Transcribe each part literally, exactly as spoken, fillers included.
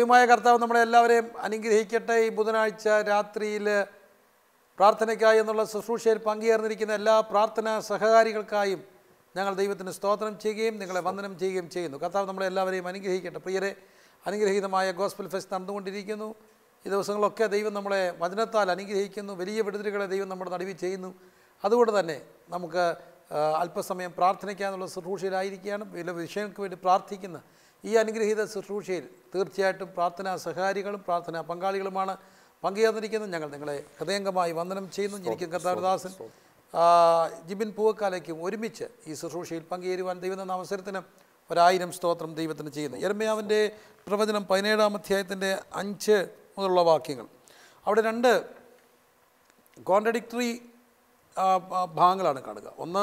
ദൈവമായ കർത്താവ് നമ്മളെ എല്ലാവരെയും അനുഗ്രഹിക്കട്ടെ. ഈ ബുധനാഴ്ച രാത്രിയിൽ പ്രാർത്ഥനയ്ക്കായി എന്നുള്ള ശുശ്രൂഷയിൽ പങ്കുചേർന്നിരിക്കുന്ന എല്ലാ പ്രാർത്ഥനാ സഹകാരികൾക്കായും ഞങ്ങൾ ദൈവത്തിന് സ്തോത്രം ചെയ്യുകയും നിങ്ങളെ വന്ദനം ചെയ്യുകയും ചെയ്യുന്നു. കർത്താവ് നമ്മളെ എല്ലാവരെയും അനുഗ്രഹിക്കട്ടെ. പ്രിയരെ, അനുഗ്രഹീതമായ ഗോസ്പൽ ഫെസ്റ്റ് നടന്നുകൊണ്ടിരിക്കുന്നു. ഈ ദിവസങ്ങളൊക്കെ ദൈവം നമ്മളെ വചനത്താൽ അനുഗ്രഹിക്കുന്നു. വലിയ വിടുതലുകളെ ദൈവം നമ്മുടെ നടുവിൽ ചെയ്യുന്നു. അതുകൊണ്ട് തന്നെ നമുക്ക് അല്പസമയം പ്രാർത്ഥനയ്ക്കാനുള്ള ശുശ്രൂഷയിലായിരിക്കുകയാണ്. വിവിധ വിഷയങ്ങൾക്ക് വേണ്ടി പ്രാർത്ഥിക്കുന്ന ഈ അനുഗ്രഹീത ശുശ്രൂഷയിൽ തീർച്ചയായിട്ടും പ്രാർത്ഥനാ സഹകാരികളും പ്രാർത്ഥനാ പങ്കാളികളുമാണ് പങ്കുചേർന്നിരിക്കുന്നത്. ഞങ്ങൾ നിങ്ങളെ ഹൃദയംഗമായി വന്ദനം ചെയ്യുന്നു. എനിക്കും കർത്താവദാസൻ ജിബിൻ പൂവക്കാലേക്കും ഒരുമിച്ച് ഈ ശുശ്രൂഷയിൽ പങ്കുചേരുവാൻ ദൈവം തന്ന അവസരത്തിന് ഒരായിരം സ്തോത്രം ദൈവത്തിന് ചെയ്യുന്നു. യെരമ്യാവിൻ്റെ പ്രവചനം പതിനേഴാം അധ്യായത്തിൻ്റെ അഞ്ച് മുതലുള്ള വാക്യങ്ങൾ. അവിടെ രണ്ട് കോൺട്രഡിക്ടറി ഭാഗങ്ങളാണ് കാണുക. ഒന്ന്,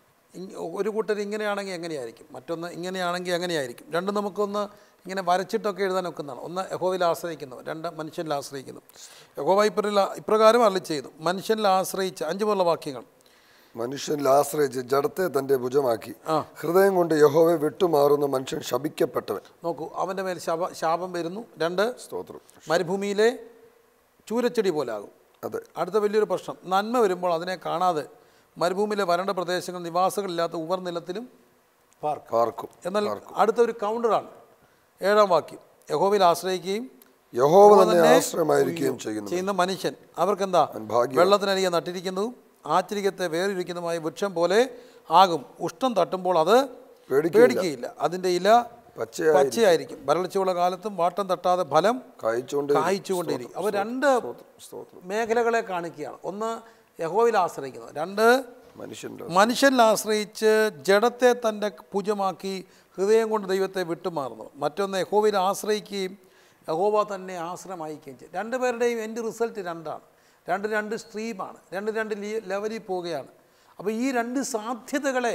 ഒരു കൂട്ടർ ഇങ്ങനെയാണെങ്കിൽ എങ്ങനെയായിരിക്കും, മറ്റൊന്ന് ഇങ്ങനെയാണെങ്കിൽ എങ്ങനെയായിരിക്കും. രണ്ടും നമുക്കൊന്ന് ഇങ്ങനെ വരച്ചിട്ടൊക്കെ എഴുതാൻ ഒക്കുന്നതാണ്. ഒന്ന് യഹോവയിൽ ആശ്രയിക്കുന്നവർ, രണ്ട് മനുഷ്യനിൽ ആശ്രയിക്കുന്നു. യഹോവ ഇപ്ര ഇപ്രകാരം അരുളി ചെയ്തു, മനുഷ്യനിൽ ആശ്രയിച്ച് അഞ്ചു പോലുള്ള വാക്യങ്ങൾ. മനുഷ്യനിൽ ആശ്രയിച്ച് ജഡത്തെ തൻ്റെ ഭുജമാക്കി ഹൃദയം കൊണ്ട് യഹോവയെ വിട്ടുമാറുന്ന മനുഷ്യൻ ശപിക്കപ്പെട്ടവൻ. നോക്കൂ, അവൻ്റെ മേൽ ശാപ ശാപം വരുന്നു. രണ്ട്, സ്തോത്രം, മരുഭൂമിയിലെ ചൂരച്ചെടി പോലെ ആകും. അതെ. അടുത്ത വലിയൊരു പ്രശ്നം, നന്മ വരുമ്പോൾ അതിനെ കാണാതെ മരുഭൂമിയിലെ വരണ്ട പ്രദേശങ്ങൾ നിവാസികളില്ലാത്ത ഉപർനിലത്തിലും പാർക്കും. എന്നാൽ അടുത്ത ഒരു കൗണ്ടറാണ് ഏഴാം വാക്യം, യഹോവയിൽ ആശ്രയിക്കുകയും യഹോവ തന്നെ ആശ്രയമായിരിക്കുകയും ചെയ്യുന്ന മനുഷ്യൻ അവർക്കെന്താ, വെള്ളത്തിനരികെ നട്ടിരിക്കുന്നതും ആശ്ചര്യത്തെ വേറിരിക്കുന്നതുമായ വൃക്ഷം പോലെ ആകും. ഉഷ്ണം തട്ടുമ്പോൾ അത് പേടിക്കുകയില്ല, അതിൻ്റെ ഇല പച്ചയായിരിക്കും, വരൾച്ചയുള്ള കാലത്തും വാട്ടം തട്ടാതെ ഫലം കായ്ച്ചുകൊണ്ടിരിക്കും. അപ്പോൾ രണ്ട് മേഖലകളെ കാണിക്കുകയാണ്. ഒന്ന് യഹോവയിൽ ആശ്രയിക്കുന്നത്, രണ്ട് മനുഷ്യനിൽ ആശ്രയിച്ച് ജഡത്തെ തൻ്റെ ഭുജമാക്കി ഹൃദയം കൊണ്ട് ദൈവത്തെ വിട്ടുമാറുന്നു. മറ്റൊന്ന് യഹോവയിൽ ആശ്രയിക്കുകയും യഹോവ തന്നെ ആശ്രയമായിരിക്കുകയും ചെയ്യും. രണ്ടുപേരുടെയും എൻ്റെ റിസൾട്ട് രണ്ടാണ്. രണ്ട് രണ്ട് സ്ട്രീമാണ്, രണ്ട് രണ്ട് ലെവലിൽ പോവുകയാണ്. അപ്പോൾ ഈ രണ്ട് സാധ്യതകളെ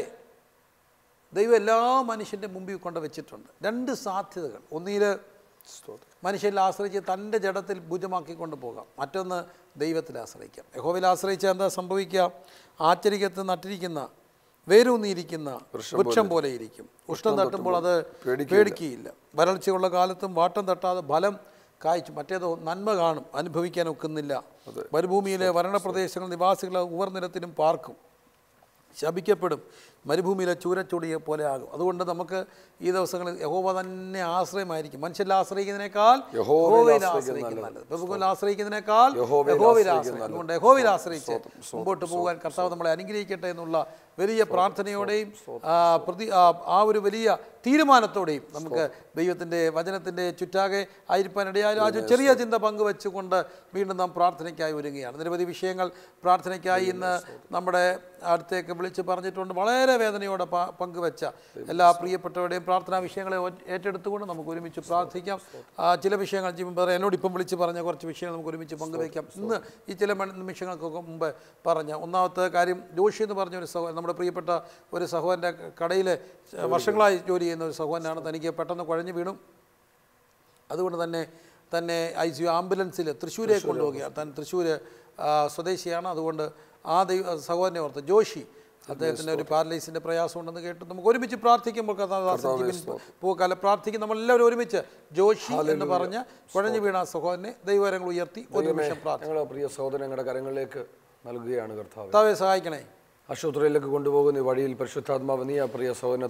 ദൈവം എല്ലാ മനുഷ്യൻ്റെ മുമ്പിൽ കൊണ്ട് വെച്ചിട്ടുണ്ട്. രണ്ട് സാധ്യതകൾ, ഒന്നിൽ മനുഷ്യനിൽ ആശ്രയിച്ച് തൻ്റെ ജഡത്തിൽ ഭുജമാക്കിക്കൊണ്ട് പോകാം, മറ്റൊന്ന് ദൈവത്തിൽ ആശ്രയിക്കാം. യഹോവയിൽ ആശ്രയിച്ചാൽ എന്താ സംഭവിക്കുക? ആശ്ചര്യത്ത് നട്ടിരിക്കുന്ന വേരൂന്നിയിരിക്കുന്ന വൃക്ഷം പോലെ ഇരിക്കും. ഉഷ്ണം തട്ടുമ്പോൾ അത് പേടിക്കുകയില്ല, വരൾച്ചയുള്ള കാലത്തും വാട്ടം തട്ടാതെ ഫലം കായ്ച്ചു. മറ്റേതോ നന്മ കാണും, അനുഭവിക്കാൻ ഒക്കുന്നില്ല. മരുഭൂമിയിലെ വരണപ്രദേശങ്ങൾ നിവാസികളെ ഉപർനിലത്തിലും പാർക്കും, ശപിക്കപ്പെടും, മരുഭൂമിയിലെ ചൂരച്ചൊടിയെ പോലെ ആകും. അതുകൊണ്ട് നമുക്ക് ഈ ദിവസങ്ങളിൽ യഹോവ തന്നെ ആശ്രയമായിരിക്കും. മനുഷ്യരിൽ ആശ്രയിക്കുന്നതിനേക്കാൾ യഹോവയിൽ ആശ്രയിക്കുന്നത് നല്ലത്. പ്രഭുവിൽ ആശ്രയിക്കുന്നതിനേക്കാൾ യഹോവയിൽ ആശ്രയിക്കും. അതുകൊണ്ട് യഹോവയിൽ ആശ്രയിച്ച് മുമ്പോട്ട് പോകാൻ കർത്താവ് നമ്മളെ അനുഗ്രഹിക്കട്ടെ എന്നുള്ള വലിയ പ്രാർത്ഥനയോടെയും പ്രതി ആ ഒരു വലിയ തീരുമാനത്തോടെയും നമുക്ക് ദൈവത്തിൻ്റെ വചനത്തിൻ്റെ ചുറ്റാകെ ആയിരിക്കാനിടയായാലും ആ ചെറിയ ചിന്ത പങ്കുവെച്ചുകൊണ്ട് വീണ്ടും നാം പ്രാർത്ഥനയ്ക്കായി ഒരുങ്ങുകയാണ്. നിരവധി വിഷയങ്ങൾ പ്രാർത്ഥനയ്ക്കായി ഇന്ന് നമ്മുടെ അടുത്തേക്ക് വിളിച്ച് പറഞ്ഞിട്ടുണ്ട്. വളരെ വേദനയോടെ പങ്കുവെച്ച എല്ലാ പ്രിയപ്പെട്ടവരുടെയും പ്രാർത്ഥനാ വിഷയങ്ങളെ ഏറ്റെടുത്തുകൊണ്ട് നമുക്ക് ഒരുമിച്ച് പ്രാർത്ഥിക്കാം. ചില വിഷയങ്ങൾ ജിംബർ എന്നോട് ഇപ്പം വിളിച്ച് പറഞ്ഞ കുറച്ച് വിഷയങ്ങൾ നമുക്ക് ഒരുമിച്ച് പങ്കുവയ്ക്കാം. ഇന്ന് ഈ ചില നിമിഷങ്ങൾക്കൊക്കെ മുമ്പ് പറഞ്ഞ ഒന്നാമത്തെ കാര്യം, ജോഷി എന്ന് പറഞ്ഞ ഒരു സഹോദരൻ, നമ്മുടെ പ്രിയപ്പെട്ട ഒരു സഹോദരൻ്റെ കടയിൽ വർഷങ്ങളായി ജോലി ചെയ്യുന്ന ഒരു സഹോദരനാണ്. തനിക്ക് പെട്ടെന്ന് കുഴഞ്ഞു വീണു. അതുകൊണ്ട് തന്നെ തന്നെ ഐ സി യു ആംബുലൻസിൽ തൃശ്ശൂരേക്ക് കൊണ്ടുപോവുകയാണ്. താൻ തൃശ്ശൂർ സ്വദേശിയാണ്. അതുകൊണ്ട് ആ ദൈവ സഹോദരനെ ഓർത്ത് ജോഷി, അദ്ദേഹത്തിൻ്റെ ഒരു പാരലൈസിൻ്റെ പ്രയാസം ഉണ്ടെന്ന് കേട്ടു. നമുക്ക് ഒരുമിച്ച് പ്രാർത്ഥിക്കുമ്പോൾ പൂക്കാലം പ്രാർത്ഥിക്കും. നമ്മളെല്ലാവരും ഒരുമിച്ച് ജോഷി എന്ന് പറഞ്ഞ് കുഴഞ്ഞു വീണ സഹോദരനെ ദൈവകരങ്ങൾ ഉയർത്തി ഒരു നിമിഷം പ്രാർത്ഥിക്കും. പ്രിയ സഹോദരങ്ങളുടെ കരങ്ങളിലേക്ക് നൽകുകയാണ്. കർത്താവേ, കർത്താവേ സഹായിക്കണേ. ആശുപത്രിയിലേക്ക് കൊണ്ടുപോകുന്ന വഴിയിൽ പരിശുദ്ധാത്മാവ് നീ ആ പ്രിയ സഹോദരനെ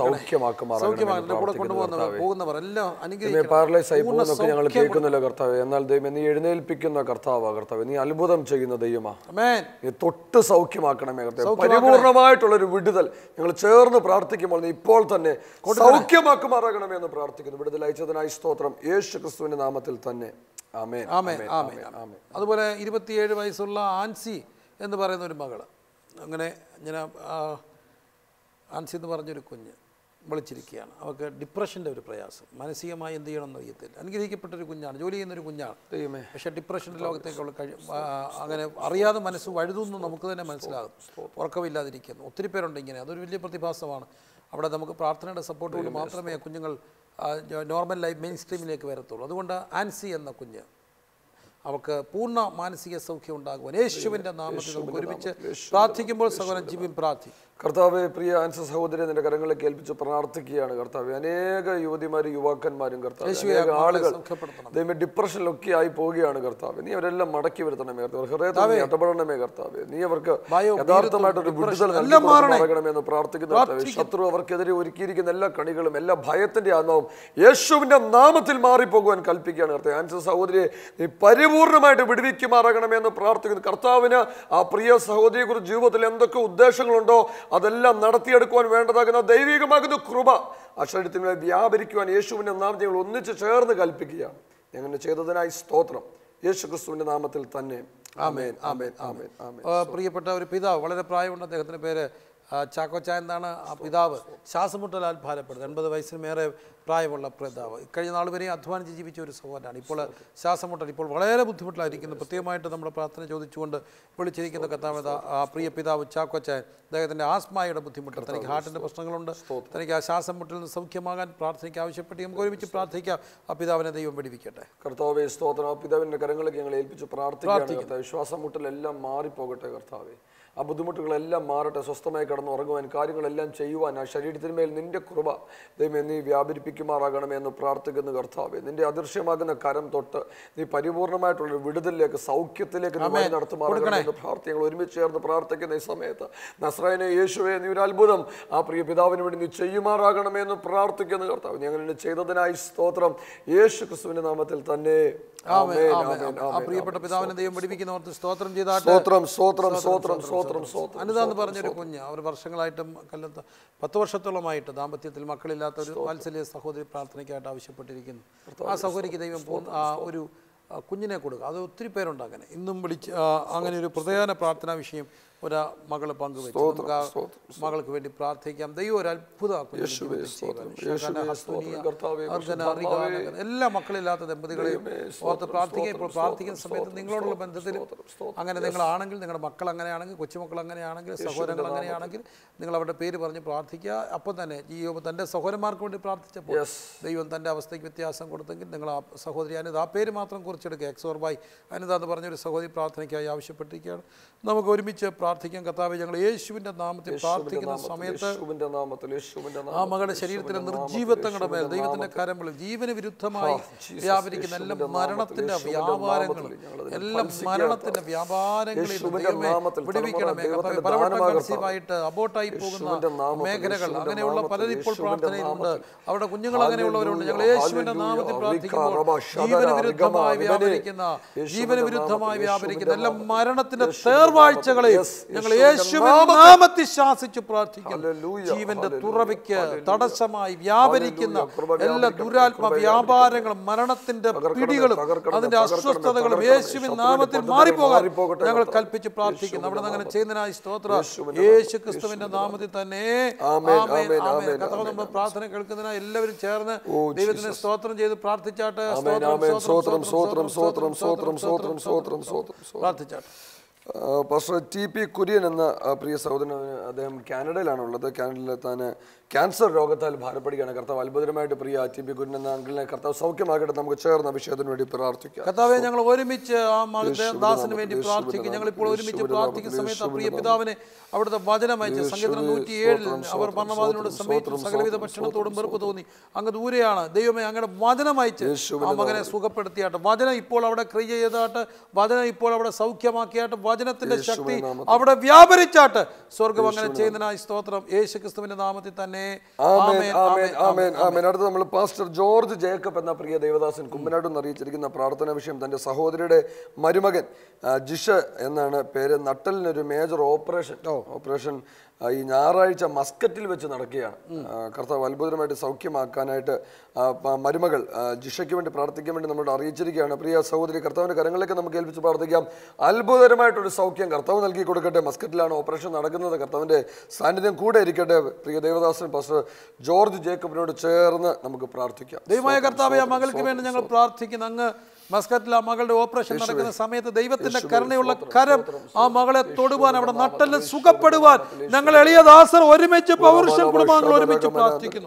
പാരലൈസ് ആയി പോകുന്നൊക്കെ ഞങ്ങൾ കേൾക്കുന്നല്ലോ കർത്താവേ. എന്നാൽ ദൈവം നീ എഴുന്നേൽപ്പിക്കുന്ന കർത്താവാ കർത്താവേ, നീ അത്ഭുതം ചെയ്യുന്ന ദൈവമാ. നീ തൊട്ട് സൗഖ്യമാക്കണമേ കർത്താവേ. പരിപൂർണമായിട്ടുള്ളൊരു വിടുതൽ ഞങ്ങൾ ചേർന്ന് പ്രാർത്ഥിക്കുമ്പോൾ നീ ഇപ്പോൾ തന്നെ സൗഖ്യമാക്കുമാറാകണമേ എന്ന് പ്രാർത്ഥിക്കുന്നു. വിടുതൽ അയച്ചതിനായി സ്തോത്രം, യേശു ക്രിസ്തുവിന്റെ നാമത്തിൽ തന്നെ ആമേൻ. അതുപോലെ ഇരുപത്തിയേഴ് വയസ്സുള്ള ആൻസി എന്ന് പറയുന്ന ഒരു മകള്, അങ്ങനെ ഞാൻ ആൻസി എന്ന് പറഞ്ഞൊരു കുഞ്ഞ് വിളിച്ചിരിക്കുകയാണ്. അവർക്ക് ഡിപ്രഷൻ്റെ ഒരു പ്രയാസം, മാനസികമായി എന്ത് ചെയ്യണമെന്ന് അറിയത്തില്ല. അനുഗ്രഹിക്കപ്പെട്ടൊരു കുഞ്ഞാണ്, ജോലി ചെയ്യുന്നൊരു കുഞ്ഞാണ്. പക്ഷേ ഡിപ്രഷൻ്റെ ലോകത്തേക്ക് അവൾ കഴി അങ്ങനെ അറിയാതെ മനസ്സ് വഴുതുന്നു നമുക്ക് തന്നെ മനസ്സിലാകും. ഉറക്കമില്ലാതിരിക്കുന്നു. ഒത്തിരി പേരുണ്ട് ഇങ്ങനെ. അതൊരു വലിയ പ്രതിഭാസമാണ്. അവിടെ നമുക്ക് പ്രാർത്ഥനയുടെ സപ്പോർട്ട് കൊണ്ട് മാത്രമേ കുഞ്ഞുങ്ങൾ നോർമൽ ലൈഫ് മെയിൻ സ്ട്രീമിലേക്ക് വരത്തുള്ളൂ. അതുകൊണ്ട് ആൻസി എന്ന കുഞ്ഞ് അവർക്ക് പൂർണ്ണ മാനസിക സൗഖ്യം ഉണ്ടാകുവാൻ യേശുവിൻ്റെ നാമത്തിൽ നമുക്ക് ഒരുമിച്ച് പ്രാർത്ഥിക്കുമ്പോൾ സഹോദരൻ ജിബിൻ പ്രാർത്ഥി. കർത്താവെ, പ്രിയ ആൻസർ സഹോദരനെ നിന്റെ കരങ്ങളിലേക്ക് ഏൽപ്പിച്ച് പ്രാർത്ഥിക്കുകയാണ് കർത്താവെ. അനേക യുവതിമാരും യുവാക്കന്മാരും കർത്താവ്, അനേക ആളുകൾ ദൈവം ഡിപ്രഷനിലൊക്കെ ആയി പോവുകയാണ് കർത്താവ്. നീ അവരെല്ലാം മടക്കി വരുത്തണമേ കർത്താവ്, ഹൃദയത്തിൽ ഇടപെടണമേ കർത്താവെ. നീ അവർക്ക് യഥാർത്ഥമായിട്ടൊരു വിടുതൽ നൽകണമെന്ന് പ്രാർത്ഥിക്കുന്നു കർത്താവെ. ശത്രു അവർക്കെതിരെ ഒരുക്കിയിരിക്കുന്ന എല്ലാ കണികളും എല്ലാ ഭയത്തിന്റെ ആത്മാവും യേശുവിന്റെ നാമത്തിൽ മാറിപ്പോകുവാൻ കൽപ്പിക്കുകയാണ് കർത്താവ്. ആൻസർ സഹോദരിയെ നീ പരിപൂർണമായിട്ട് വിടുവിക്കുമാറാകണമെന്ന് പ്രാർത്ഥിക്കുന്നു കർത്താവിന്. ആ പ്രിയ സഹോദരിയെ കുറിച്ച് ജീവിതത്തിൽ എന്തൊക്കെ ഉദ്ദേശങ്ങളുണ്ടോ അതെല്ലാം നടത്തിയെടുക്കുവാൻ വേണ്ടതാകുന്ന ദൈവികമാകുന്ന കൃപ ആ ശരീരത്തിന്മേൽ വ്യാപരിക്കുവാൻ യേശുവിന്റെ നാമത്തിൽ ഞങ്ങൾ ഒന്നിച്ച് ചേർന്ന് കൽപ്പിക്കുകയാണ്. ഞങ്ങൾ ചെയ്തതിനായി സ്തോത്രം, യേശു ക്രിസ്തുവിന്റെ നാമത്തിൽ തന്നെ. ആമേൻ, ആമേൻ, ആമേൻ, ആമേൻ. പ്രിയപ്പെട്ട ഒരു പിതാവ്, വളരെ പ്രായമുണ്ട്, അദ്ദേഹത്തിന്റെ പേര് ചാക്കോച്ച എന്നാണ്. ആ പിതാവ് ശ്വാസമുട്ടലാൽ ഭാരപ്പെടുന്നത്. എൺപത് വയസ്സിന് മേറെ പ്രായമുള്ള പിതാവ്. കഴിഞ്ഞ നാൾ വരെയും അധ്വാനിച്ച് ജീവിച്ച ഒരു സഹോദരനാണ്. ഇപ്പോൾ ശ്വാസമുട്ടൽ, ഇപ്പോൾ വളരെ ബുദ്ധിമുട്ടിലായിരിക്കുന്നു. പ്രത്യേകമായിട്ട് നമ്മുടെ പ്രാർത്ഥന ചോദിച്ചുകൊണ്ട് വിളിച്ചിരിക്കുന്ന കർത്താവ് ആ പ്രിയ പിതാവ് ചാക്കോച്ചായൻ. അദ്ദേഹത്തിൻ്റെ ആസ്മയുടെ ബുദ്ധിമുട്ട്, തനിക്ക് ഹാർട്ടിൻ്റെ പ്രശ്നങ്ങളുണ്ട്, തനിക്ക് ആ ശ്വാസം മുട്ടലിൽ നിന്ന് സൗഖ്യമാകാൻ പ്രാർത്ഥനയ്ക്ക് ആവശ്യപ്പെട്ട് നമുക്ക് ഒരുമിച്ച് പ്രാർത്ഥിക്കാം. ആ പിതാവിനെ ദൈവം പിടിപ്പിക്കട്ടെ. കർത്താവേ സ്തോത്രം. ആ പിതാവിൻ്റെ കരങ്ങളിലേക്ക് ഞങ്ങൾ ഏൽപ്പിച്ച് പ്രാർത്ഥിക്കാം. ശ്വാസം മുട്ടലെല്ലാം മാറിപ്പോകട്ടെ കർത്താവേ. ആ ബുദ്ധിമുട്ടുകളെല്ലാം മാറട്ടെ, സ്വസ്ഥമായി കടന്നു ഉറങ്ങുവാൻ, കാര്യങ്ങളെല്ലാം ചെയ്യുവാൻ ആ ശരീരത്തിന്മേൽ നിന്റെ കൃപ ദൈവമേ നീ വ്യാപരിപ്പിക്കുമാറാകണമേ എന്ന് പ്രാർത്ഥിക്കുന്നു കർത്താവേ. നിന്റെ അദൃശ്യമാകുന്ന കരം തൊട്ട് നീ പരിപൂർണമായിട്ടുള്ള വിടുതലിലേക്ക്, സൗഖ്യത്തിലേക്ക് നടത്തുമാറാകണമേ എന്ന് പ്രാർത്ഥികൾ ഒരുമിച്ച് ചേർന്ന് പ്രാർത്ഥിക്കുന്ന ഈ സമയത്ത് നസ്രായനെ യേശുവേ നീ ഒരു അത്ഭുതം ആ പ്രിയ പിതാവിന് വേണ്ടി നീ ചെയ്യുമാറാകണമേ എന്ന് പ്രാർത്ഥിക്കുന്നു കർത്താവ്. ഞങ്ങൾ ചെയ്തതിനായി സ്തോത്രം, യേശു ക്രിസ്തുവിന്റെ നാമത്തിൽ തന്നെ. പ്രിയപ്പെട്ട പിതാവിനെ ദൈവം പഠിപ്പിക്കുന്നവർക്ക് സ്തോത്രം ചെയ്താട്ടെ. സ്തോത്രം, സ്തോത്രം, സ്തോത്രം, സ്തോത്രം. അനിത എന്ന് പറഞ്ഞൊരു കുഞ്ഞ്, അവർ വർഷങ്ങളായിട്ടും കൊല്ലത്ത് പത്ത് വർഷത്തോളമായിട്ട് ദാമ്പത്യത്തിൽ മക്കളില്ലാത്ത ഒരു വാത്സല്യ സഹോദരി പ്രാർത്ഥനയ്ക്കായിട്ട് ആവശ്യപ്പെട്ടിരിക്കുന്നു. ആ സഹോദരിക്ക് ദൈവം ഒരു കുഞ്ഞിനെ കൊടുക്കുക. അത് ഒത്തിരി പേരുണ്ട് അങ്ങനെ. ഇന്നും വിളിച്ച് അങ്ങനെ ഒരു പ്രധാന പ്രാർത്ഥനാ വിഷയം ഒരു മകള് പങ്കുവെച്ചു. നമുക്ക് ആ മകൾക്ക് വേണ്ടി പ്രാർത്ഥിക്കാം. ദൈവം ഒരു അത്ഭുത എല്ലാ മക്കളില്ലാത്ത ദമ്പതികളെയും ഓർത്ത് പ്രാർത്ഥിക്കുക. ഇപ്പോൾ പ്രാർത്ഥിക്കുന്ന സമയത്ത് നിങ്ങളോടുള്ള ബന്ധത്തിൽ അങ്ങനെ നിങ്ങളാണെങ്കിൽ, നിങ്ങളുടെ മക്കൾ അങ്ങനെയാണെങ്കിൽ, കൊച്ചുമക്കൾ അങ്ങനെയാണെങ്കിൽ, സഹോദരങ്ങൾ അങ്ങനെയാണെങ്കിൽ നിങ്ങൾ അവരുടെ പേര് പറഞ്ഞ് പ്രാർത്ഥിക്കുക. അപ്പം തന്നെ ജീവ തൻ്റെ സഹോദരന്മാർക്ക് വേണ്ടി പ്രാർത്ഥിച്ചപ്പോൾ ദൈവം തൻ്റെ അവസ്ഥയ്ക്ക് വ്യത്യാസം കൊടുത്തെങ്കിൽ നിങ്ങൾ ആ സഹോദരി അനിത ആ പേര് മാത്രം കുറിച്ചെടുക്കുക. എക്സോർബായി അനിത എന്ന് പറഞ്ഞൊരു സഹോദരി പ്രാർത്ഥനയ്ക്കായി ആവശ്യപ്പെട്ടിരിക്കുകയാണ്. നമുക്ക് ഒരുമിച്ച് പ്രാർത്ഥിക്കാം. കർത്താവേ, ഞങ്ങൾ യേശുവിന്റെ നാമത്തിൽ പ്രാർത്ഥിക്കുന്ന സമയത്ത് ആ മകളുടെ ശരീരത്തിലെ നിർജീവത്വങ്ങളുടെ മേൽ ദൈവത്തിന്റെ കരങ്ങളിൽ ജീവന് വിരുദ്ധമായി വ്യാപരിക്കുന്ന എല്ലാ മരണത്തിന്റെ വ്യാപാരങ്ങളും എല്ലാം മരണത്തിന്റെ വ്യാപാരങ്ങളിൽ വിടുവിക്കണമേ കർത്താവേ. പലവട്ടം കൺസീവായിട്ട് അബോട്ടായി പോകുന്ന മേഖലകൾ അങ്ങനെയുള്ള പലരും ഇപ്പോൾ പ്രാർത്ഥനയിലുണ്ട്. അവിടെ കുഞ്ഞുങ്ങൾ അങ്ങനെയുള്ളവരുണ്ട്. ഞങ്ങൾ യേശുവിന്റെ നാമത്തിൽ പ്രാർത്ഥിക്കുമ്പോൾ ജീവന് വിരുദ്ധമായി വ്യാപരിക്കുന്ന ജീവന് വിരുദ്ധമായി വ്യാപരിക്കുന്ന എല്ലാ മരണത്തിന്റെ തേർവാഴ്ചകളെയും ഞങ്ങൾ യേശുവിന്റെ നാമത്തിൽ ശാസിച്ചു പ്രാർത്ഥിക്കുന്നു. ജീവന്റെ തുറവിക്ക് തടസ്സമായി വ്യാപരിക്കുന്ന എല്ലാ ദുരാത്മ വ്യാപാരങ്ങളും മരണത്തിന്റെ പിടികളും അതിന്റെ അസ്വസ്ഥതകളും യേശുവിൻ നാമത്തിൽ മാറിപ്പോകാൻ ഞങ്ങൾ കൽപ്പിച്ച് പ്രാർത്ഥിക്കുന്നു. അവിടെ അങ്ങനെ ചെയ്യുന്നതിനായി സ്തോത്രം, യേശു ക്രിസ്തുവിന്റെ നാമത്തിൽ തന്നെ. കർത്താവ് നമ്മൾ പ്രാർത്ഥന കേൾക്കുന്നതിനായി എല്ലാവരും ചേർന്ന് ദൈവത്തിന് സ്തോത്രം ചെയ്ത് പ്രാർത്ഥിച്ചാട്ടെ. പ്രാർത്ഥിച്ചാട്ടെ. പാസ്റ്റർ ടി പി കുര്യൻ എന്ന പ്രിയ സഹോദരൻ, അദ്ദേഹം കാനഡയിലാണുള്ളത്. കാനഡയിൽ താൻ ക്യാൻസർ രോഗത്താൽ ഭാരപ്പെടുകയാണ്. കർത്താവ് അത്ഭുതമായിട്ട് പ്രിയ ടി പി കുര്യൻ എന്ന അങ്കിളിനെ കർത്താവ് സൗഖ്യമാകട്ടെ. നമുക്ക് ചേർന്ന വിഷയത്തിന് വേണ്ടി പ്രാർത്ഥിക്കാം. കർത്താവെ, ഞങ്ങൾ ഒരുമിച്ച് ആ ദാസിന് വേണ്ടി പ്രാർത്ഥിക്കും. ഞങ്ങൾ ഇപ്പോൾ ഒരുമിച്ച് പ്രാർത്ഥിക്കുന്ന സമയത്ത് ആ പ്രിയ പിതാവിനെ അവിടുത്തെ വചനം അയച്ച് സങ്കീർത്തനം നൂറ്റി ഏഴിൽ അവർ പറഞ്ഞവാദിനോട് സമയത്ത് സകലവിധ ഭക്ഷണത്തോടും വെറുപ്പ് തോന്നി, അങ്ങ് ദൂരെയാണ്. ദൈവമേ, അങ്ങയുടെ വചനം അയച്ച് ആ മകനെ സുഖപ്പെടുത്തിയാട്ട്, വചനം ഇപ്പോൾ അവിടെ ക്രിയ ചെയ്താട്ട്, വചനം ഇപ്പോൾ അവിടെ സൗഖ്യമാക്കിയാട്ട്, വചനത്തിന്റെ ശക്തി അവിടെ വ്യാപരിച്ചാട്ട്. സ്വർഗം അങ്ങനെ ചെയ്യുന്നതിനായി സ്തോത്രം, യേശു ക്രിസ്തുവിന്റെ നാമത്തിൽ തന്നെ. അടുത്ത് നമ്മൾ പാസ്റ്റർ ജോർജ് ജേക്കബ് എന്ന പ്രിയ ദേവദാസൻ കുമ്പനാട് എന്ന് അറിയിച്ചിരിക്കുന്ന പ്രാർത്ഥനാ വിഷയം തന്റെ സഹോദരിയുടെ മരുമകൻ ജിഷ എന്നാണ് പേര്. നട്ടലിനൊരു മേജർ ഓപ്പറേഷൻ ഓപ്പറേഷൻ ഈ ഞായറാഴ്ച മസ്കറ്റിൽ വെച്ച് നടക്കുകയാണ്. കർത്താവ് അത്ഭുതമായിട്ട് സൗഖ്യമാക്കാനായിട്ട് മരുമകൾ ജിഷയ്ക്ക് വേണ്ടി പ്രാർത്ഥിക്കാൻ വേണ്ടി നമ്മളോട് അറിയിച്ചിരിക്കുകയാണ്. പ്രിയ സഹോദരി, കർത്താവിന്റെ കരങ്ങളിലേക്ക് നമുക്ക് ഏൽപ്പിച്ച് പ്രാർത്ഥിക്കാം. അത്ഭുതകരമായിട്ടൊരു സൗഖ്യം കർത്താവ് നൽകി കൊടുക്കട്ടെ. മസ്കറ്റിലാണ് ഓപ്പറേഷൻ നടക്കുന്നത്. കർത്താവിന്റെ സാന്നിധ്യം കൂടെ ഇരിക്കട്ടെ. പ്രിയ ദേവദാസൻ പാസ്റ്റർ ജോർജ് ജേക്കബിനോട് ചേർന്ന് നമുക്ക് പ്രാർത്ഥിക്കാം. ദൈവമായ കർത്താവേ, ആ മകൾക്ക് വേണ്ടി ഞങ്ങൾ പ്രാർത്ഥിക്കുന്നു. അങ്ങ് മസ്കറ്റിൽ ആ മകളുടെ ഓപ്പറേഷൻ നടക്കുന്ന സമയത്ത് ദൈവത്തിന്റെ കരുണയുള്ള കരം ആ മകളെ തൊടുവാൻ, അവിടെ നട്ടല് സുഖപ്പെടുവാൻ ഞങ്ങൾ എളിയ ദാസർ ഒരുമിച്ച് പൗരുഷൻ കുടുംബാംഗങ്ങൾ ഒരുമിച്ച് പ്രാർത്ഥിക്കുന്നു.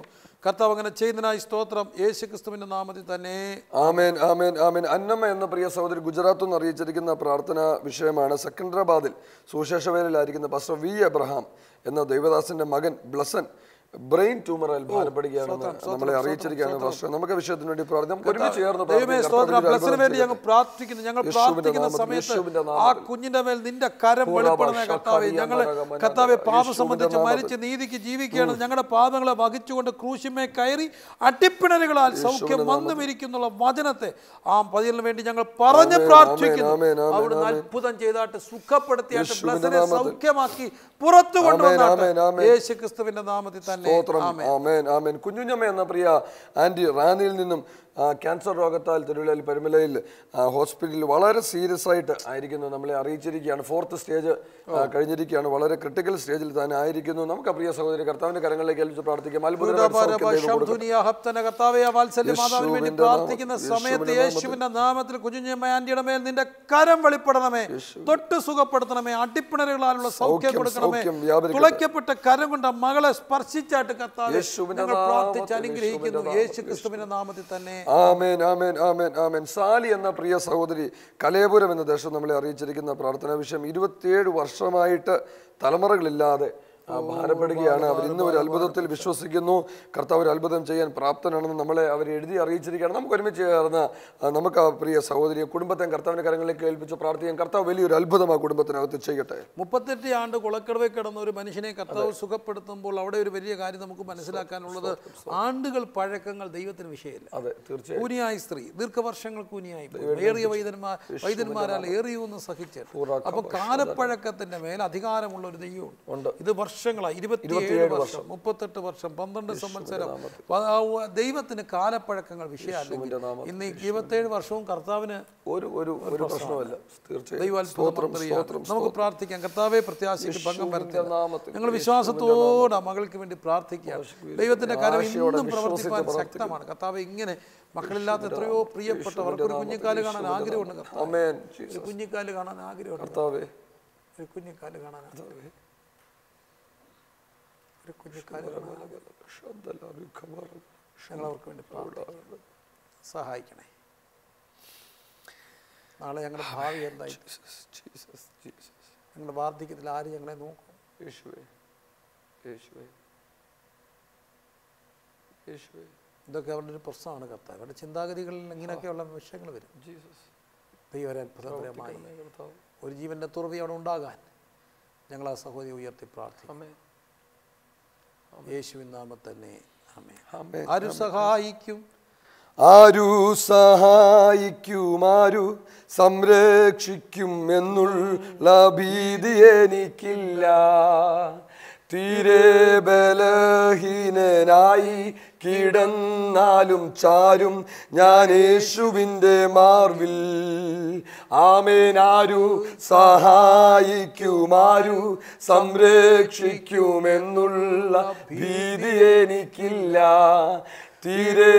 കർത്താവ് അങ്ങനെ ചെയ്യുന്നതിനായി സ്തോത്രം, യേശുക്രിസ്തുവിന്റെ നാമത്തിൽ തന്നെ. ആമേൻ, ആമേൻ, ആമേൻ. അന്നമ്മ എന്ന പ്രിയ സഹോദരി ഗുജറാത്തിൽ നിന്ന് അറിയിച്ചിരിക്കുന്ന പ്രാർത്ഥനാ വിഷയമാണ് സെക്കൻഡറാബാദിൽ സുശേഷവേലയിലായിരിക്കുന്ന പാസ്റ്റർ വി എബ്രഹാം എന്ന ദൈവദാസന്റെ മകൻ ബ്ലസൻ ബ്രെയിൻ ട്യൂമറാൽ ഭാരപ്പെടുകയാണെന്ന് നമ്മളെ അറിയിച്ചിരിക്കുകയാണ്. പാസ്റ്റർ, നമുക്ക് വിഷയത്തിന് വേണ്ടി പ്രാർത്ഥിക്കാം. ഒരുമിച്ച് ചേർന്ന് പ്രാർത്ഥിക്കുന്നു. ഞങ്ങൾ പ്രാർത്ഥിക്കുന്ന സമയത്ത് ആ കുഞ്ഞിന്റെ മേൽ നിന്റെ കരം വെളിപ്പെടുന്ന കർത്താവേ, ഞങ്ങൾ കർത്താവെ പാപം സംബന്ധിച്ച് മരിച്ച് നീതിക്ക് ജീവിക്കുകയാണ്. ഞങ്ങളുടെ പാപങ്ങളെ വഹിച്ചുകൊണ്ട് ക്രൂശിന്മേൽ കയറി അടിപ്പിണരുകളാൽ സൗഖ്യം വന്നു ഇരിക്കുന്നുള്ള വചനത്തെ ആ പതിലിന് വേണ്ടി ഞങ്ങൾ പറഞ്ഞ് പ്രാർത്ഥിക്കുന്നു. അവിടുന്ന് അത്ഭുതം ചെയ്താട്ട് സുഖപ്പെടുത്തിയാട്ട് ബ്ലസ്സിനെ സൗഖ്യമാക്കി പുറത്തു കൊണ്ടുവന്നാട്ട് യേശുക്രിസ്തുവിന്റെ നാമത്തിൽ തന്നെ. കുഞ്ഞുഞ്ഞമ്മ എന്ന പ്രിയ ആന്റി റാന്നിയിൽ നിന്നും ക്യാൻസർ രോഗത്താൽ തിരുവല്ലയിൽ പരിമലയിൽ ഹോസ്പിറ്റലിൽ വളരെ സീരിയസ് ആയിട്ട് ആയിരിക്കുന്നു. നമ്മളെ അറിയിച്ചിരിക്കുകയാണ്. ഫോർത്ത് സ്റ്റേജ് കഴിഞ്ഞിരിക്കുകയാണ്. വളരെ ക്രിട്ടിക്കൽ സ്റ്റേജിൽ തന്നെ ആയിരിക്കുന്നു. നമുക്ക് പ്രിയ സഹോദരി കർത്താവിന്റെ കരങ്ങളിലേക്ക് ഏൽപ്പിച്ച് പ്രാർത്ഥിക്കാം. പ്രാർത്ഥിക്കുന്ന സമയത്ത് യേശുവിന്റെ നാമത്തിൽ കുഞ്ഞുഞ്ഞമ്മ ആന്റിയുടെ മേൽ നിന്റെ കരം വെളിപ്പെടണമേ, തൊട്ട് സുഖപ്പെടുത്തണമേ, അടിപ്പിണരുകളാലുള്ള സൗഖ്യം കൊടുക്കണമേ. തുളയ്ക്കപ്പെട്ട കരം കൊണ്ട് മകളെ സ്പർശിച്ചായിട്ട് കർത്താവ് പ്രാർത്ഥിച്ച് അനുഗ്രഹിക്കുന്നു യേശുക്രിസ്തുവിന്റെ നാമത്തിൽ തന്നെ. ആമേൻ, ആമേൻ, ആമേൻ, ആമേൻ. സാലി എന്ന പ്രിയ സഹോദരി കലയപുരം എന്ന ദേശം നമ്മളെ അറിയിച്ചിരിക്കുന്ന പ്രാർത്ഥനാ വിഷയം ഇരുപത്തിയേഴ് വർഷമായിട്ട് തലമുറകളില്ലാതെ ഭാരപ്പെടുകയാണ്. അവർ ഇന്ന് ഒരു അത്ഭുതത്തിൽ വിശ്വസിക്കുന്നു. കർത്താവ് ഒരു അത്ഭുതം ചെയ്യാൻ പ്രാപ്തനാണെന്ന് നമ്മളെ അവർ എഴുതി അറിയിച്ചിരിക്കുകയാണ്. നമുക്ക് ഒരുമിച്ച് ചേർന്ന് നമുക്ക് ആ പ്രിയ സഹോദരിയെ കുടുംബത്തെ കർത്താവിന്റെ കരങ്ങളിലേക്ക് ഏൽപ്പിച്ച് പ്രാർത്ഥിക്കാൻ. കർത്താവ് വലിയൊരു അത്ഭുതം ആ കുടുംബത്തിനകത്ത് ചെയ്യട്ടെ. മുപ്പത്തെട്ട് ആണ്ട് കുളക്കടവിൽ കിടന്ന ഒരു മനുഷ്യനെ കർത്താവ് സുഖപ്പെടുത്തുമ്പോൾ അവിടെ ഒരു വലിയ കാര്യം നമുക്ക് മനസ്സിലാക്കാനുള്ളത്, ആണ്ടുകൾ പഴക്കങ്ങൾ ദൈവത്തിന് വിഷയമില്ല. അതെ, തീർച്ചയായും. കൂനിയായ സ്ത്രീ ദീർഘവർഷങ്ങൾ കൂനിയായി ഏറിയ വൈദ്യന്മാർ വൈദ്യന്മാരാൽ ഏറിയൂന്ന് സഹിച്ച്. അപ്പൊ കാലപ്പഴക്കത്തിന്റെ മേൽ അധികാരമുള്ള ഒരു ദൈവമുണ്ട്. ഇത് വർഷങ്ങളായി, ഇരുപത്തിയേഴ് വർഷം, മുപ്പത്തെട്ട് വർഷം, പന്ത്രണ്ട് സംവത്സരം. ദൈവത്തിന് കാലപ്പഴക്കങ്ങൾ വിഷയമല്ലെങ്കിൽ ഇന്ന് ഇരുപത്തിയേഴ് വർഷവും കർത്താവിന് ഒരു ഒരു പ്രശ്നമല്ല. നമുക്ക് പ്രാർത്ഥിക്കാം. കർത്താവെ, പ്രത്യാശയ്ക്ക് ഭംഗം വരുത്തുക. ഞങ്ങൾ വിശ്വാസത്തോടെ മകൾക്ക് വേണ്ടി പ്രാർത്ഥിക്കാം. ദൈവത്തിന്റെ കരം ഇന്നും പ്രവർത്തിക്കാൻ ശക്തമാണ്. കർത്താവ്, ഇങ്ങനെ മക്കളില്ലാത്ത എത്രയോ പ്രിയപ്പെട്ടവർക്ക് ഒരു കുഞ്ഞിക്കാല് കാണാൻ ആഗ്രഹമുണ്ട്. കർത്താവേ, കുഞ്ഞിക്കാല് കാണാൻ ആഗ്രഹമുണ്ട്. കർത്താവേ, ഒരു കുഞ്ഞിക്കാല് കാണാൻ ഒരു കുഞ്ഞിക്കാല് ഞങ്ങളവർക്ക് വേണ്ടി സഹായിക്കണേ. നാളെ ഞങ്ങളുടെ ഭാവി എന്തായി? ഞങ്ങളുടെ വാർദ്ധക്യത്തിൽ ആര് ഞങ്ങളെ നോക്കും? ഇതൊക്കെ അവരുടെ ഒരു പ്രശ്നമാണ്. കർത്താവ്, അവരുടെ ചിന്താഗതികളിൽ ഇങ്ങനെയൊക്കെയുള്ള വിഷയങ്ങൾ വരും. ദൈവം അത്ഭുതകരമായി ഒരു ജീവന്റെ തുറവി അവിടെ ഉണ്ടാകാൻ ഞങ്ങൾ ആ സഹോദരി ഉയർത്തി പ്രാർത്ഥിക്കും. യേശുവിൻ നാമത്തിൽ തന്നെ ആമേൻ. ആരു സഹായിക്കും? ആരു സഹായിക്കും? ആരു സംരക്ഷിക്കും എന്നുള്ള ഭീതി എനിക്കില്ല. തീരെ ബലഹീനനായി കിടന്നാലും ചാരും ഞാൻ യേശുവിൻ്റെ മാർവിൽ. ആമേൻ. ആരു സഹായിക്കും? ആരു സംരക്ഷിക്കുമെന്നുള്ള ഭീതി എനിക്കില്ല. തീരെ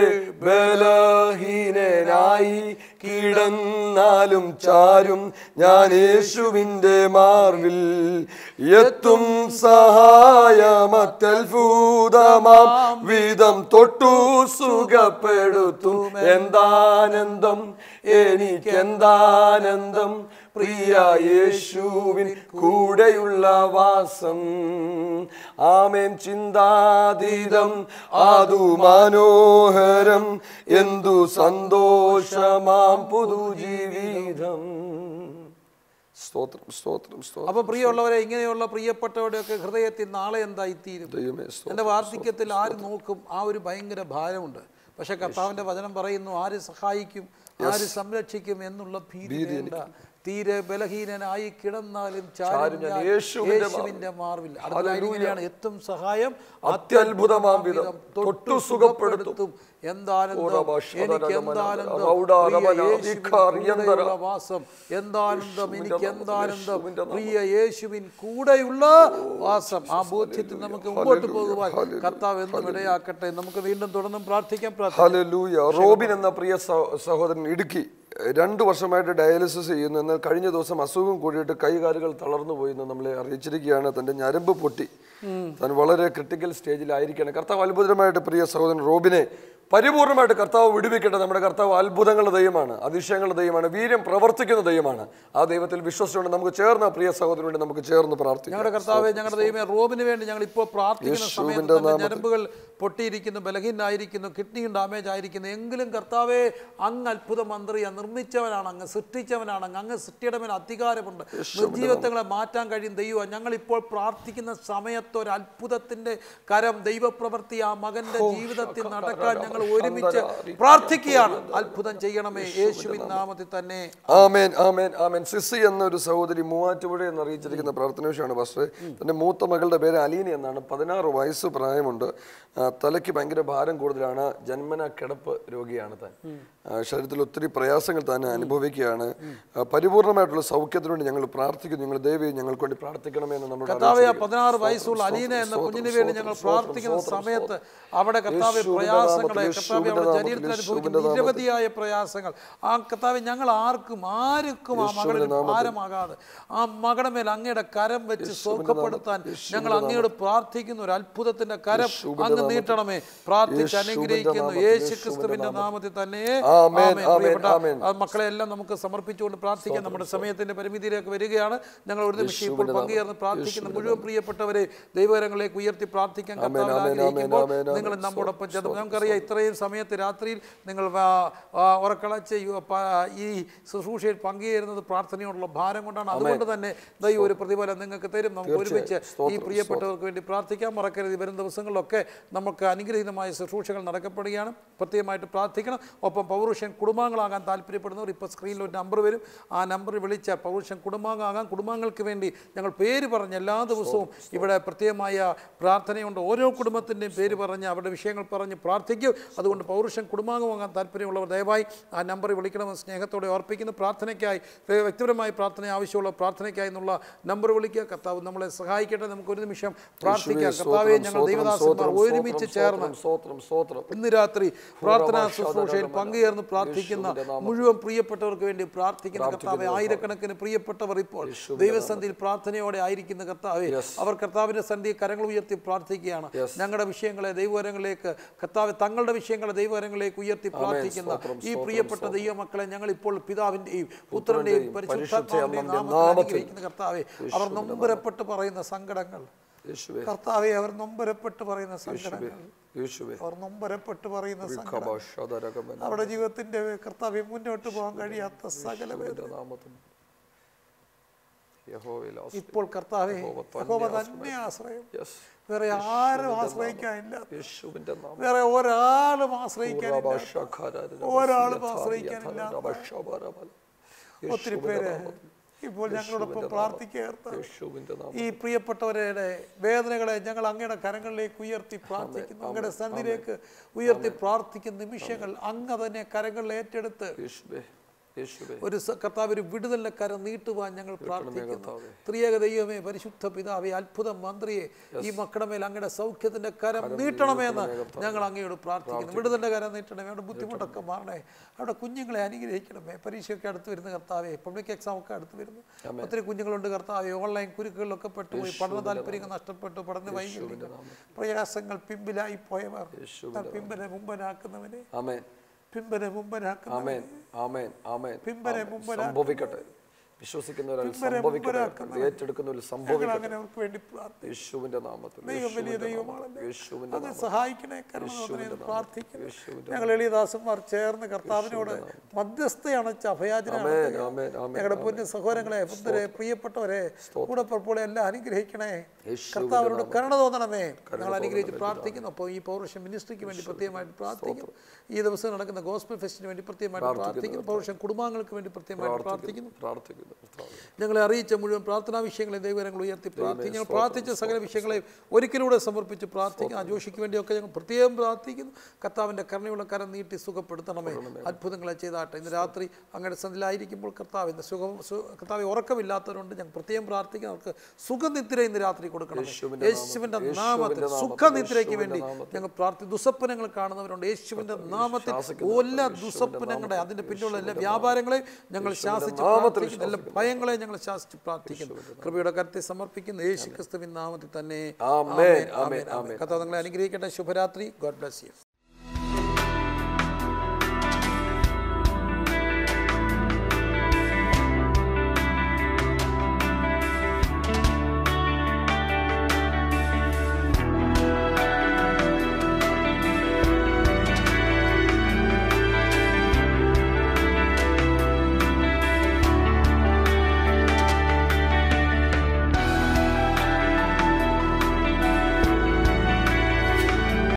ബലഹീനനായി കിടന്നാലും ചാരും ഞാൻ യേശുവിൻ്റെ മാർവിൽ. എത്തും സഹായമത്യത്ഭുതമാം വിധം തൊട്ടു സുഖപ്പെടുത്തും. എന്താനന്ദം എനിക്കെന്താനന്ദം, പ്രിയ യേശുവിൻ കൂടെയുള്ള വാസം. ആമേൻ. ചിന്താതീതം അതു മനോഹരം, എന്തു സന്തോഷമാം പുതുജീവിതം. സ്തോത്രം, സ്തോത്രം, സ്തോത്രം. അപ്പൊ പ്രിയമുള്ളവരെ, ഇങ്ങനെയുള്ള പ്രിയപ്പെട്ടവരുടെയൊക്കെ ഹൃദയത്തിൽ നാളെ എന്തായിത്തീരും? എൻ്റെ വാർദ്ധക്യത്തിൽ ആര് നോക്കും? ആ ഒരു ഭയങ്കര ഭാരമുണ്ട്. പക്ഷെ കർത്താവിന്റെ വചനം പറയുന്നു, ആര് സഹായിക്കും, ആര് സംരക്ഷിക്കും എന്നുള്ള ഭീതി വേണ്ട. തീരെ ബലഹീനനായി കിടന്നാലും യേശുവിന്റെ മാർവിൽ. അടുത്തയാണ്, എത്തും സഹായം അത്യത്ഭുതമാം വിധം തൊട്ടു സുഖപ്പെടുത്തും. എന്താനന്ദം എനിക്ക് എന്താനന്ദം, വാസം എന്താനന്ദം എനിക്ക് എന്താനന്ദം, പ്രിയ യേശുവിൻ കൂടെയുള്ള വാസം. ആ ബോധ്യത്തിൽ നമുക്ക് മുമ്പോട്ട് പോകുവാൻ കർത്താവ് എന്നും ഇടയാക്കട്ടെ. നമുക്ക് വീണ്ടും തുടർന്നും പ്രാർത്ഥിക്കാം. ഹല്ലേലൂയ. റോബിൻ എന്ന പ്രിയ സഹോദരൻ ഇടുക്കി രണ്ട് വർഷമായിട്ട് ഡയാലിസിസ് ചെയ്യുന്നു. എന്നാൽ കഴിഞ്ഞ ദിവസം അസുഖം കൂടിയിട്ട് കൈകാലുകൾ തളർന്നു പോയി എന്ന് നമ്മളെ അറിയിച്ചിരിക്കുകയാണ്. തൻ്റെ ഞരമ്പ് പൊട്ടി, താൻ വളരെ ക്രിട്ടിക്കൽ സ്റ്റേജിലായിരിക്കുകയാണ്. കർത്താവ് അത്ഭുതമായിട്ട് പ്രിയ സഹോദരൻ റോബിനെ പരിപൂർണമായിട്ട് കർത്താവ് വിടുവിക്കട്ടെ. നമ്മുടെ കർത്താവ് അത്ഭുതങ്ങളുടെ ദൈവമാണ്, അതിശയങ്ങളുടെ ദൈവമാണ്, വീര്യം പ്രവർത്തിക്കുന്ന ദൈവമാണ്. ആ ദൈവത്തിൽ വിശ്വസിച്ചുകൊണ്ട് നമുക്ക് ചേർന്ന് പ്രിയ സഹോദരന് വേണ്ടി നമുക്ക് ചേർന്ന് പ്രാർത്ഥിക്കാം. ഞങ്ങളുടെ കർത്താവേ, ഞങ്ങളുടെ ദൈവമേ, റോബിന് വേണ്ടി ഞങ്ങൾ ഇപ്പോൾ പ്രാർത്ഥിക്കുന്ന സമയത്ത് ഞരമ്പുകൾ പൊട്ടിയിരിക്കുന്നു, ബലഹീനായിരിക്കുന്നു, കിഡ്നി ഡാമേജ് ആയിരിക്കുന്നു. എങ്കിലും കർത്താവേ, അങ്ങ് അത്ഭുത മന്ത്രിയ, നിർമ്മിച്ചവനാണ് അങ്ങ്, സൃഷ്ടിച്ചവനാണ് അങ്ങ്, അങ്ങ് സൃഷ്ടിയുടെ മേൽ അധികാരമുണ്ട്, നിർജീവത്വങ്ങളെ മാറ്റാൻ കഴിയും ദൈവം. ഞങ്ങളിപ്പോൾ പ്രാർത്ഥിക്കുന്ന സമയത്ത് ഒരു അത്ഭുതത്തിന്റെ കരം, ദൈവപ്രവൃത്തി ആ മകന്റെ ജീവിതത്തിൽ നടക്കാൻ ഞങ്ങൾ ഒരുമിച്ച് പ്രാർത്ഥിക്കുകയാണ്. അത്ഭുതം ചെയ്യണമേ യേശുവിൻ നാമത്തിൽ തന്നെ. ആമേൻ, ആമേൻ, ആമേൻ. സിസി എന്നൊരു സഹോദരി മൂവാറ്റുപുഴ എന്ന് അറിയിച്ചിരിക്കുന്ന പ്രാർത്ഥന വിഷയമാണ് പാസ്റ്ററെ. തന്റെ മൂത്ത മകളുടെ പേര് അലീന എന്നാണ്. പതിനാറ് വയസ്സ് പ്രായമുണ്ട്. തലയ്ക്ക് ഭയങ്കര ഭാരം കൂടുതലാണ്. ജന്മന കിടപ്പ് രോഗിയാണ് താൻ. ശരീരത്തിൽ ഒത്തിരി പ്രയാസങ്ങൾ താൻ അനുഭവിക്കുകയാണ്. പരിപൂർണമായിട്ടുള്ള സൗഖ്യത്തിനു വേണ്ടി ഞങ്ങൾ പ്രാർത്ഥിക്കുന്നു. നിങ്ങൾ ദയവായി ഞങ്ങൾക്ക് വേണ്ടി പ്രാർത്ഥിക്കണമെന്ന് നമ്മൾ കർത്താവേ, പതിനാറ് വയസ്സുള്ള അലീന എന്ന കുഞ്ഞിന് വേണ്ടി ഞങ്ങൾ പ്രാർത്ഥിക്കുന്ന സമയത്ത് അവിടെ കർത്താവെ പ്രയാസങ്ങളെ, കർത്താവെ അവിടെ ശരീരത്തിൽ അനുഭവിക്കുന്ന നിരവധിയായ പ്രയാസങ്ങൾ, ആ കർത്താവെ ഞങ്ങൾ ആർക്കും ആർക്കും ആ മകളിൽ ഭാരമാകാതെ ആ മകളുടെ മേൽ അങ്ങയുടെ കരം വെച്ച് സുഖപ്പെടുത്താൻ ഞങ്ങൾ അങ്ങയോട് പ്രാർത്ഥിക്കുന്നു. ഒരു അത്ഭുതത്തിന്റെ കരം അങ്ങ് നീട്ടണമേ. പ്രാർത്ഥിച്ച് അനുഗ്രഹിക്കുന്നു യേശു ക്രിസ്തുവിന്റെ നാമത്തിൽ തന്നെ. മക്കളെ എല്ലാം നമുക്ക് സമർപ്പിച്ചുകൊണ്ട് പ്രാർത്ഥിക്കാം. നമ്മുടെ സമയത്തിന്റെ പരിമിതിയിലേക്ക് വരികയാണ്. ഞങ്ങൾ ഒരു നിമിഷം ഇപ്പോൾ പങ്കുചേർന്ന് പ്രാർത്ഥിക്കുന്ന മുഴുവൻ പ്രിയപ്പെട്ടവരെ ദൈവകരങ്ങളിലേക്ക് ഉയർത്തി പ്രാർത്ഥിക്കാൻ ആഗ്രഹിക്കുമ്പോൾ നിങ്ങൾ നമ്മോടൊപ്പം ചേർന്ന്, നമുക്കറിയാം ഇത്രയും സമയത്ത് രാത്രിയിൽ നിങ്ങൾ ഉറക്കളച്ച് ഈ ശുശ്രൂഷയിൽ പങ്കുചേരുന്നത് പ്രാർത്ഥനയോടുള്ള ഭാരം കൊണ്ടാണ്. അതുകൊണ്ട് തന്നെ ദൈവം ഒരു പ്രതിഫലം നിങ്ങൾക്ക് തരും. നമുക്ക് ഒരുമിച്ച് ഈ പ്രിയപ്പെട്ടവർക്ക് വേണ്ടി പ്രാർത്ഥിക്കാൻ മറക്കരുത്. വരും ദിവസങ്ങളിലൊക്കെ നമുക്ക് അനുഗ്രഹീതമായ ശുശ്രൂഷകൾ നടക്കപ്പെടുകയാണ്. പ്രത്യേകമായിട്ട് പ്രാർത്ഥിക്കണം. ഒപ്പം പൗരുഷൻ കുടുംബാംഗങ്ങളാകാൻ താല്പര്യപ്പെടുന്നവർ ഇപ്പോൾ സ്ക്രീനിൽ ഒരു നമ്പർ വരും. ആ നമ്പറിൽ വിളിച്ചാൽ പൗരുഷൻ കുടുംബാംഗമാകാം. കുടുംബാംഗങ്ങൾക്ക് വേണ്ടി ഞങ്ങൾ പേര് പറഞ്ഞ് എല്ലാ ദിവസവും ഇവിടെ പ്രത്യേകമായ പ്രാർത്ഥനയുണ്ട്. ഓരോ കുടുംബത്തിൻ്റെയും പേര് പറഞ്ഞ് അവരുടെ വിഷയങ്ങൾ പറഞ്ഞ് പ്രാർത്ഥിക്കും. അതുകൊണ്ട് പൗരുഷൻ കുടുംബാംഗമാകാൻ താല്പര്യമുള്ളവർ ദയവായി ആ നമ്പറിൽ വിളിക്കണമെന്ന് സ്നേഹത്തോടെ ഓർപ്പിക്കുന്നു. പ്രാർത്ഥനയ്ക്കായി, വ്യക്തിപരമായി പ്രാർത്ഥന ആവശ്യമുള്ള പ്രാർത്ഥനയ്ക്കായി എന്നുള്ള നമ്പർ വിളിക്കുക. കർത്താവ് നമ്മളെ സഹായിക്കട്ടെ. നമുക്ക് ഒരു നിമിഷം പ്രാർത്ഥിക്കാം. കർത്താവെ, ഞങ്ങൾ ദൈവദാസന്മാർ ഒരുമിച്ച് ചേർന്ന് ഇന്ന് രാത്രി പ്രാർത്ഥനാ ശുശ്രൂഷയിൽ പങ്കുചേർന്ന് പ്രാർത്ഥിക്കുന്ന മുഴുവൻ പ്രിയപ്പെട്ടവർക്ക് വേണ്ടി പ്രാർത്ഥിക്കുന്ന കർത്താവെ, ആയിരക്കണക്കിന് പ്രിയപ്പെട്ടവർ ഇപ്പോൾ ദൈവസന്ധിയിൽ പ്രാർത്ഥനയോടെ ആയിരിക്കുന്ന കർത്താവെ, അവർ കർത്താവിന്റെ സന്ധിയിൽ കരങ്ങൾ ഉയർത്തി പ്രാർത്ഥിക്കുകയാണ്. ഞങ്ങളുടെ വിഷയങ്ങളെ ദൈവകരങ്ങളിലേക്ക്, കർത്താവ് തങ്ങളുടെ വിഷയങ്ങളെ ദൈവകരങ്ങളിലേക്ക് ഉയർത്തി പ്രാർത്ഥിക്കുന്ന ഈ പ്രിയപ്പെട്ട ദൈവമക്കളെ ഞങ്ങൾ ഇപ്പോൾ പിതാവിന്റെയും പുത്രന്റെയും പരിശുദ്ധാത്മാവിന്റെയും നാമത്തിൽ അനുഗ്രഹിക്കുന്ന കർത്താവെ, അവർ നൊമ്പരപ്പെട്ട് പറയുന്ന സങ്കടങ്ങൾ, കർത്താവെ, അവർ നൊമ്പരപ്പെട്ട് പറയുന്ന സങ്കടങ്ങൾ, അവർ നൊമ്പരപ്പെട്ട് പറയുന്ന സങ്കടം, അവരുടെ ജീവിതത്തിന്റെ കർത്താവെ മുന്നോട്ട് പോകാൻ കഴിയാത്ത സകല ഇപ്പോൾ കർത്താവെ യഹോവ തന്നെ ആശ്രയം. വേറെ ആരും ആശ്രയിക്കാനില്ല, വേറെ ഒരാളും ആശ്രയിക്കാനില്ല, ഒരാളും ആശ്രയിക്കാനില്ല. ഒത്തിരി പേര് ഇപ്പോൾ ഞങ്ങളോടൊപ്പം പ്രാർത്ഥിക്കുക. ഈ പ്രിയപ്പെട്ടവരുടെ വേദനകളെ ഞങ്ങൾ അങ്ങയുടെ കരങ്ങളിലേക്ക് ഉയർത്തി പ്രാർത്ഥിക്കുന്നു. അങ്ങയുടെ സന്നിധിയിലേക്ക് ഉയർത്തി പ്രാർത്ഥിക്കുന്ന നിമിഷങ്ങൾ അങ്ങ് തന്നെ കരങ്ങളിൽ ഏറ്റെടുത്ത് ഒരു കർത്താവ് ഒരു വിടുതലിന്റെ കരം നീട്ടുവാൻ ഞങ്ങൾ പ്രാർത്ഥിക്കുന്നു. ത്രിയേക ദൈവമേ, പരിശുദ്ധ പിതാവേ, അത്ഭുത മന്ത്രിയെ, ഈ മക്കളുടെ മേൽ അങ്ങയുടെ സൗഖ്യത്തിന്റെ കരം നീട്ടണമെന്ന് ഞങ്ങൾ അങ്ങയോട് പ്രാർത്ഥിക്കുന്നു. വിടുതലിന്റെ കരം നീട്ടണമേ. അവിടെ ബുദ്ധിമുട്ടൊക്കെ മാറണേ. അവിടെ കുഞ്ഞുങ്ങളെ അനുഗ്രഹിക്കണമേ. പരീക്ഷയൊക്കെ അടുത്ത് വരുന്ന കർത്താവേ, പബ്ലിക് എക്സാം ഒക്കെ അടുത്ത് വരുന്നു. ഒത്തിരി കുഞ്ഞുങ്ങളുണ്ട് കർത്താവേ, ഓൺലൈൻ കുരുക്കുകളിലൊക്കെ പെട്ടുപോയി, പഠന താല്പര്യങ്ങൾ നഷ്ടപ്പെട്ടു, പഠന വൈകല്യങ്ങൾ, പ്രയാസങ്ങൾ, പിമ്പിലായി പോയവർ, പിമ്പനെ മുമ്പനാക്കുന്നവനെ, പിമ്പനെ മുമ്പനാക്കുന്നവനെ, പിമ്പനെ മുമ്പനാക്കട്ടെ. വിശ്വസിക്കുന്നവരാൽ സംഭവിക്കട്ടെ, ഏറ്റെടുക്കുന്നവരിൽ സംഭവിക്കട്ടെ. യേശുവിന്റെ നാമത്തിൽ വലിയ ദൈവമാണ്, സഹായിക്കണേ. പ്രാർത്ഥിക്കുന്നു. ഞങ്ങൾ എളിയദാസന്മാർ ചേർന്ന് കർത്താവിനോട് മധ്യസ്ഥയാണ് അഭയാചന. ഞങ്ങളുടെ പൊന്നു സഹോദരങ്ങളെ, പുത്രരെ, പ്രിയപ്പെട്ടവരെ, കൂടപ്പുറപ്പുകളെ എല്ലാം അനുഗ്രഹിക്കണേ. കർത്താവിനോട് കരുണ തോന്നണമേ. ഞങ്ങൾ അനുഗ്രഹിച്ച് പ്രാർത്ഥിക്കുന്നു. അപ്പോൾ ഈ പൗരുഷൻ മിനിസ്ട്രിക്ക് വേണ്ടി പ്രത്യേകമായിട്ട് പ്രാർത്ഥിക്കുന്നു. ഈ ദിവസം നടക്കുന്ന ഗോസ്പൽ ഫെസ്റ്റിന് വേണ്ടി പ്രത്യേകമായിട്ട് പ്രാർത്ഥിക്കുന്നു. പൗരുഷൻ കുടുംബാംഗങ്ങൾക്ക് വേണ്ടി പ്രത്യേകമായിട്ട് പ്രാർത്ഥിക്കുന്നു. ഞങ്ങളെ അറിയിച്ച മുഴുവൻ പ്രാർത്ഥനാ വിഷയങ്ങളെ ദൈവങ്ങൾ ഉയർത്തി പ്രാർത്ഥിക്കും. ഞങ്ങൾ പ്രാർത്ഥിച്ച സകല വിഷയങ്ങളെ ഒരിക്കലൂടെ സമർപ്പിച്ച് പ്രാർത്ഥിക്കും. ആ ജോഷിക്ക് വേണ്ടിയൊക്കെ ഞങ്ങൾ പ്രത്യേകം പ്രാർത്ഥിക്കുന്നു. കർത്താവിൻ്റെ കരുണയുള്ള കരം നീട്ടി സുഖപ്പെടുത്തണമേ, അത്ഭുതങ്ങളെ ചെയ്താട്ടെ. ഇന്ന് രാത്രി അങ്ങയുടെ സന്ധിയിലായിരിക്കുമ്പോൾ കർത്താവ് ഇന്ന് സുഖം കർത്താവ് ഉറക്കമില്ലാത്തവരുണ്ട്, ഞങ്ങൾ പ്രത്യേകം പ്രാർത്ഥിക്കും. അവർക്ക് സുഖനിദ്ര ഇന്ന് രാത്രി കൊടുക്കണം യേശുവിൻ്റെ നാമത്തിൽ. സുഖനിദ്രയ്ക്ക് വേണ്ടി ഞങ്ങൾ പ്രാർത്ഥി. ദുസ്വപ്നങ്ങൾ കാണുന്നവരുണ്ട് യേശുവിൻ്റെ നാമത്തിൽ. എല്ലാ ദുസ്വപ്നങ്ങളുടെ അതിൻ്റെ പിന്നിലുള്ള എല്ലാ വ്യാപാരങ്ങളെ ഞങ്ങൾ ശാസിച്ച് പ്രാർത്ഥിക്കുന്നു. എല്ലാ ഭയങ്ങളെ ഞങ്ങൾ ശാസിച്ച് പ്രാർത്ഥിക്കുന്നു. കൃപയുടെ കരത്തെ സമർപ്പിക്കുന്നു യേശു ക്രിസ്തുവിൻ നാമത്തിൽ തന്നെ. കർത്താവ് നിങ്ങളെ അനുഗ്രഹിക്കട്ടെ. ശുഭരാത്രി. God bless U.